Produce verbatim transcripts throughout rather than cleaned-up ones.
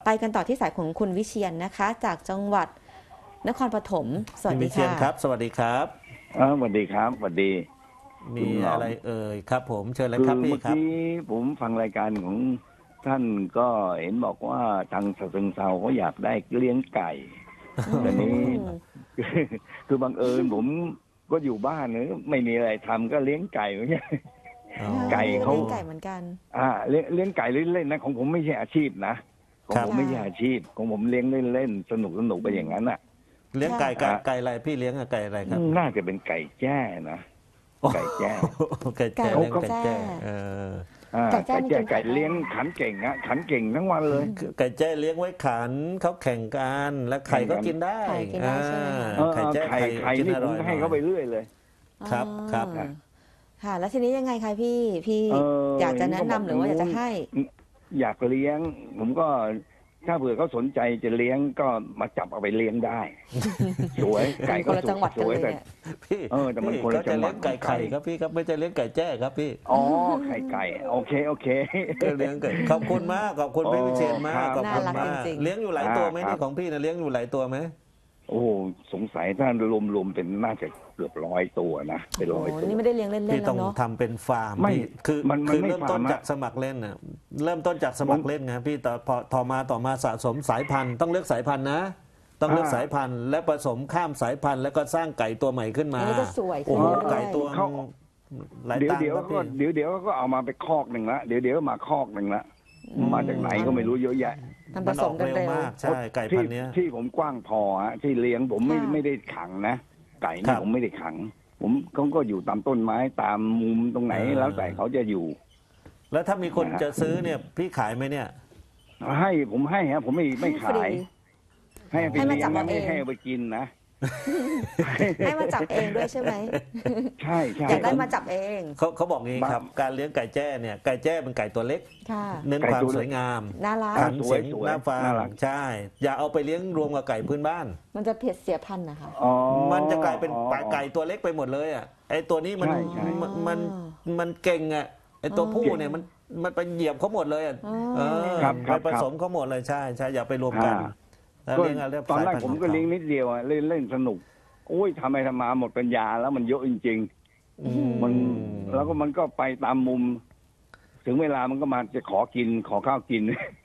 ไปกันต่อที่สายของคุณวิเชียร นะคะจากจังหวัดนครปฐมสวัสดีค่ะวิเชียรครับสวัสดีครับอ่าสวัสดีครับสวัสดีมีอะไรเอ่ยครับผมเชิญเลยครับพี่ครับเมื่อกี้ผมฟังรายการของท่านก็เห็นบอกว่าทางฉะเชิงเทราเขาอยากได้เลี้ยงไก่แต่นี้คือบังเอิญผมก็อยู่บ้านเนี่ยไม่มีอะไรทำก็เลี้ยงไก่เหมือนกันไก่เขาเลี้ยงไก่เหมือนกันอ่าเลี้ยงเลี้ยงไก่เล่นๆนะของผมไม่ใช่อาชีพนะของผมไม่ใช่อาชีพของผมเลี้ยงเล่นๆสนุกสนุกไปอย่างนั้นอ่ะเลี้ยงไก่ไก่ไก่อะไรพี่เลี้ยงไก่อะไรครับน่าจะเป็นไก่แจ้นะไก่แจ้ไก่แจ้เลี้ยงไก่แจ้เออไก่แจ้ไก่เลี้ยงขันเก่งอะขันเก่งทั้งวันเลยไก่แจ้เลี้ยงไว้ขันเขาแข่งกันแล้วไข่ก็กินได้ไข่กินได้ใช่ไหมไข่แจ้ไข่ไข่นี่ผมให้เขาไปเรื่อยเลยครับครับค่ะแล้วทีนี้ยังไงคะพี่พี่อยากจะแนะนำหรือว่าอยากจะให้อยากเลี้ยงผมก็ถ้าเผื่อเขาสนใจจะเลี้ยงก็มาจับเอาไปเลี้ยงได้สวยไก่ก็สวยแต่พี่เออแต่มันคนละจังหวัดไก่ไข่ครับพี่ครับไม่ใช่เลี้ยงไก่แจ้ครับพี่อ๋อไข่ไก่โอเคโอเคเลี้ยงไก่ขอบคุณมากขอบคุณพี่วิเชียรมากขอบคุณมากเลี้ยงอยู่หลายตัวไหมนี่ของพี่นะเลี้ยงอยู่หลายตัวไหมโอ้สงสัยถ้ารวมๆเป็นน่าจะเกือบร้อยตัวนะเป็นร้อยตัวนี่ไม่ได้เลี้ยงเล่นๆแล้วเนาะพี่ต้องทำเป็นฟาร์มไม่คือคือเริ่มต้นจากสมัครเล่นน่ะเริ่มต้นจากสมัครเล่นไงพี่ต่อพอต่อมาต่อมาสะสมสายพันธุ์ต้องเลือกสายพันธุ์นะต้องเลือกสายพันธุ์และผสมข้ามสายพันธุ์แล้วก็สร้างไก่ตัวใหม่ขึ้นมาโอ้โหไก่ตัวหลายตังค์เดี๋ยวก็เดี๋ยวเดี๋ยวก็เอามาไปคอกหนึ่งละเดี๋ยวเดี๋ยวมาคอกหนึ่งละมาจากไหนก็ไม่รู้เยอะแยะมันผสมกันเร็วมากใช่ไก่พันธุ์นี้ที่ผมกว้างพอฮะที่เลี้ยงผมไม่ไม่ได้ขังนะไก่นี่ผมไม่ได้ขังผมเขาก็อยู่ตามต้นไม้ตามมุมตรงไหนแล้วแต่เขาจะอยู่แล้วถ้ามีคนจะซื้อเนี่ยพี่ขายไหมเนี่ยให้ผมให้ฮะผมไม่ไม่ขายให้ไปเลี้ยงไม่ให้ไปกินนะให้มาจับเองด้วยใช่ไหมใช่ใช่อยากได้มาจับเองเขาเขาบอกงี้ครับการเลี้ยงไก่แจ้เนี่ยไก่แจ้เป็นไก่ตัวเล็กเน้นความสวยงามน่ารักขันเสียงน่าฟังใช่อย่าเอาไปเลี้ยงรวมกับไก่พื้นบ้านมันจะเผ็ดเสียพันธุ์นะคะมันจะกลายเป็นไก่ตัวเล็กไปหมดเลยอ่ะไอตัวนี้มันมันมันเก่งอ่ะไอตัวผู้เนี่ยมันมันไปเหยียบเขาหมดเลยอ่ะไปผสมเขาหมดเลยใช่ใช่อย่าไปรวมกันตอนแรกผมก็เลี้ยงนิดเดียวเล่นเล่นสนุกโอ้ยทำไมทำมาหมดปัญญาแล้วมันเยอะจริงๆมันแล้วก็มันก็ไปตามมุมถึงเวลามันก็มาจะขอกินขอข้าวกิน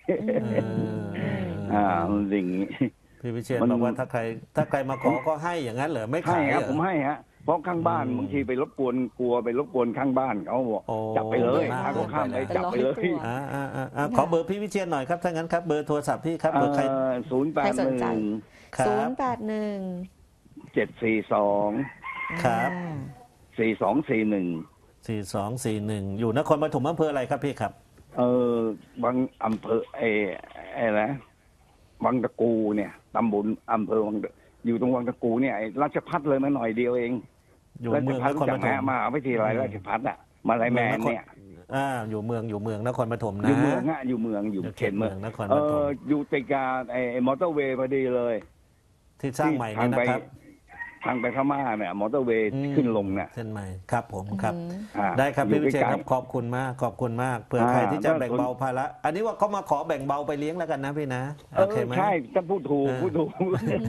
อ่ามันสิ่งนี้พี่วิเชียรบอกว่าถ้าใครถ้าใครมาขอก็ให้อย่างนั้นเหรอไม่ขายครับผมให้ฮะเพราะข้างบ้านบางทีไปรบกวนกลัวไปรบกวนข้างบ้านเขาบอกจับไปเลยถ้าเขาข้ามไปจับไปเลยอ่าอ่าอ่าขอเบอร์พี่วิเชียรหน่อยครับถ้างั้นครับเบอร์โทรศัพท์พี่ครับเบอร์ใครศูนย์แปดหนึ่งศูนย์แปดหนึ่งเจ็ดสี่สองครับสี่สองสี่หนึ่งสี่สองสี่หนึ่งอยู่นครปฐมอำเภออะไรครับพี่ครับเออบางอำเภอไอ้ไอ้นะวังตะกูเนี่ยตำบลอำเภอวังอยู่ตรงวังตะกูเนี่ยไอ้ราชพัฒเลยมาหน่อยเดียวเองอยู่เมืองนครปฐมมาวิทยาลัยราชพัฒอ่ะมาลายแมนเนี่ยอ่าอยู่เมืองอยู่เมืองนครปฐมนะอยู่เมืองฮะอยู่เมืองอยู่เขตเมืองนครปฐมเอออยู่ติดกับไอ้มอเตอร์เวย์พอดีเลยที่สร้างใหม่นี่นะครับทางไปพม่าเนี่ยมอเตอร์เวย์ขึ้นลงเนี่ยเส้นใหม่ครับผมครับได้ครับพี่วิเชียรครับขอบคุณมากขอบคุณมากเผื่อใครที่จะแบ่งเบาภาระอันนี้ว่าเขามาขอแบ่งเบาไปเลี้ยงแล้วกันนะพี่นะโอเคไหมใช่ถ้าพูดถูกพูดถูก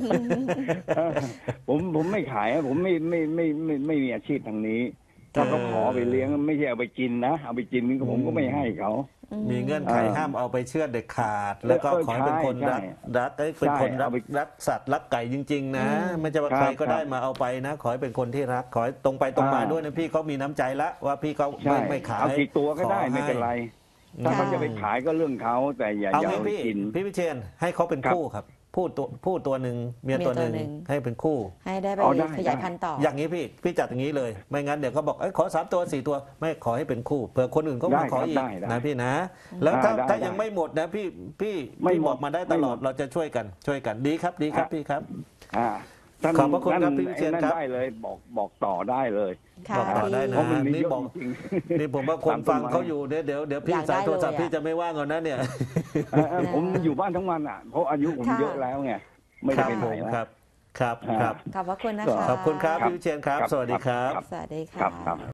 ผมผมไม่ขายผมไม่ไม่ไม่ไม่ไม่มีอาชีพทางนี้ถ้าเขาขอไปเลี้ยงไม่ใช่เอาไปกินนะเอาไปกินนี่ผมก็ไม่ให้เขามีเงื่อนไขห้ามเอาไปเชือดเด็ดขาดแล้วก็ขอให้เป็นคนรักรักเป็นคนรักรักสัตว์รักไก่จริงๆนะไม่จะว่าใครก็ได้มาเอาไปนะขอให้เป็นคนที่รักขอให้ตรงไปตรงมาด้วยนะพี่เขามีน้ำใจละว่าพี่เขาไม่ไม่ขายเอากี่ตัวก็ได้ไม่เป็นไรถ้าเขาจะไปขายก็เรื่องเขาแต่อย่าอย่าไปกินพี่วิเชียรให้เขาเป็นคู่ครับผู้ตัวผู้ตัวหนึ่งเมียตัวหนึ่งให้เป็นคู่ให้ได้ไปขยายพันธุ์ต่ออย่างนี้พี่พี่จัดอย่างนี้เลยไม่งั้นเดี๋ยวเขาบอกขอสามตัวสี่ตัวไม่ขอให้เป็นคู่เผื่อคนอื่นเขามาขออีกนะพี่นะแล้วถ้าถ้ายังไม่หมดนะพี่พี่พี่บอกมาได้ตลอดเราจะช่วยกันช่วยกันดีครับดีครับพี่ครับขอบพระคุณครับพี่วิเชียรครับได้เลยบอกบอกต่อได้เลยบอกต่อได้นะนี่บอกนี่ผมว่าคนฟังเขาอยู่เนี่ยเดี๋ยวเดี๋ยวพี่สายโทรศัพท์พี่จะไม่ว่างก่อนนะเนี่ยผมอยู่บ้านทั้งวันอ่ะเพราะอายุผมเยอะแล้วไงไม่ได้ไปไหนครับครับครับขอบพระคุณนะคะขอบคุณครับพี่วิเชียรครับสวัสดีครับสวัสดีค่ะ